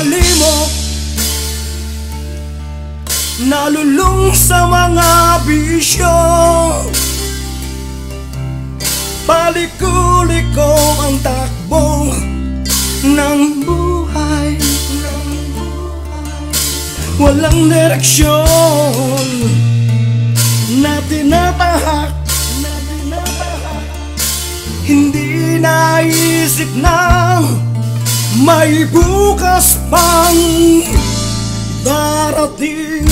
malimok, nalulung sa mga bisyo. Paliko-liko ang takbo ng buhay, walang direksyon na tinatahak, hindi naisip na may bukas pang darating.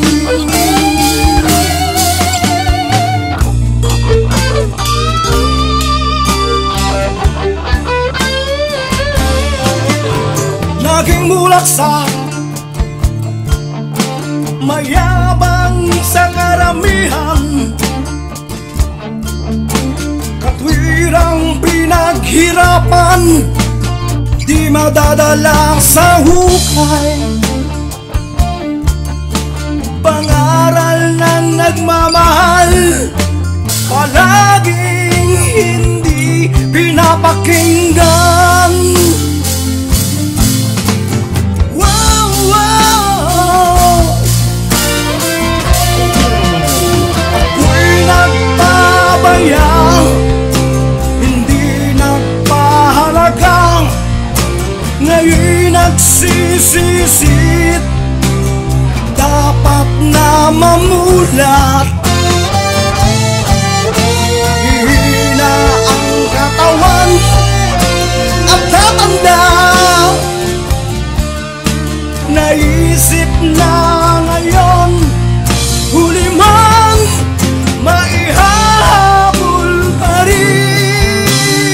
Laging mulaksak, mayabang sa karamihan, katwirang pinaghirapan, di madadala sa hukay. Pangaral ng nagmamahal, palaging hindi pinapakinggan. Ako'y nagpabaya, hindi nagpahalaga, ngayon'y nagsisisit, dapat na mamulat. Hihina ang katawan at tatanda, naisip na ngayon, huli man maihahabol pa rin.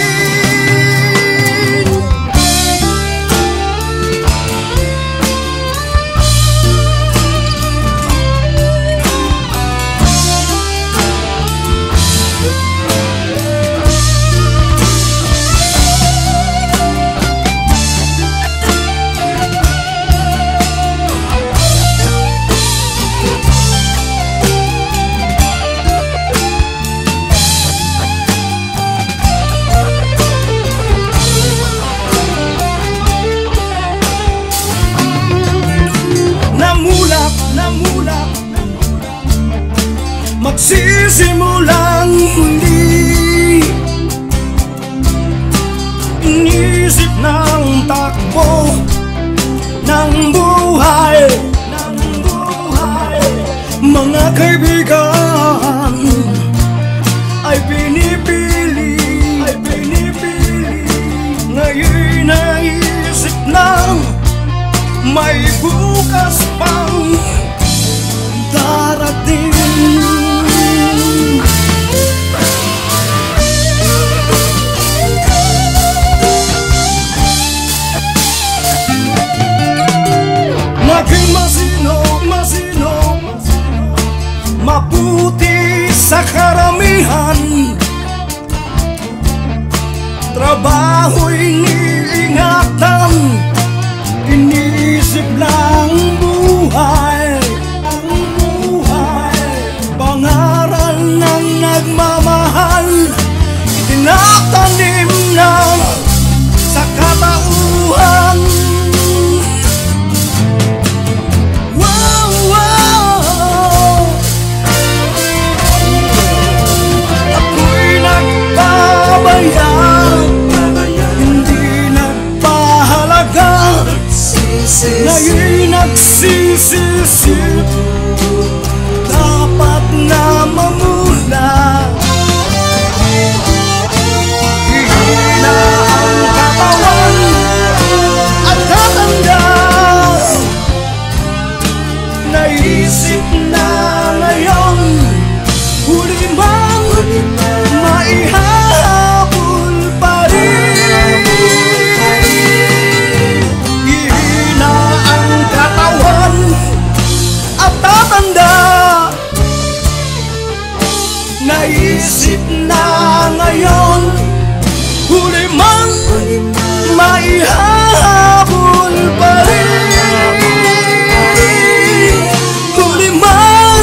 Magsisimulang muli, inisip ng takbo ng buhay, mga kaibigan ay pinipili, ngayon naisip na may bukas pang darating. Naging masino, mabuti sa karamihan, trabaho'y iniingatan, iniisip lang buhay, pangaral ng nagmamahal, tinatanim na sa katauhan. Hindi nagpahalaga, ngayon nagsisisip, dapat na mamula. Hihina ang katawan at tatanda, naisip na ngayon, huli man maihahabol pa rin. Hihina ang katawan at tatanda, naisip na ngayon, huli man maihahabol pa rin. Huli man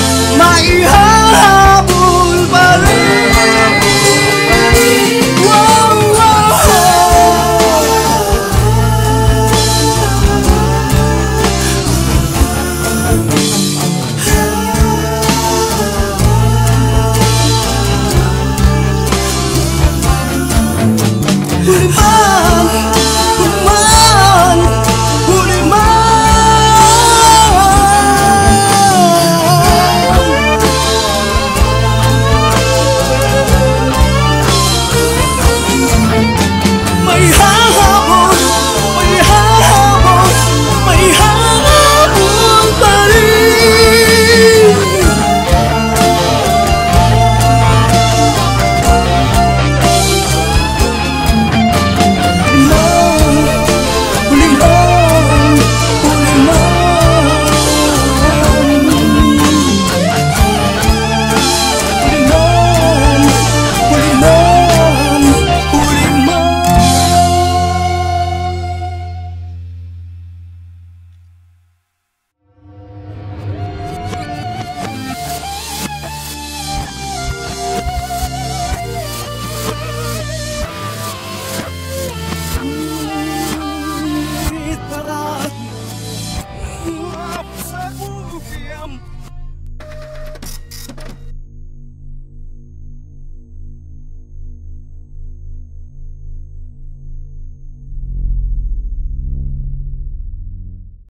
maihahabol pa rin. Wow, wow. Huli man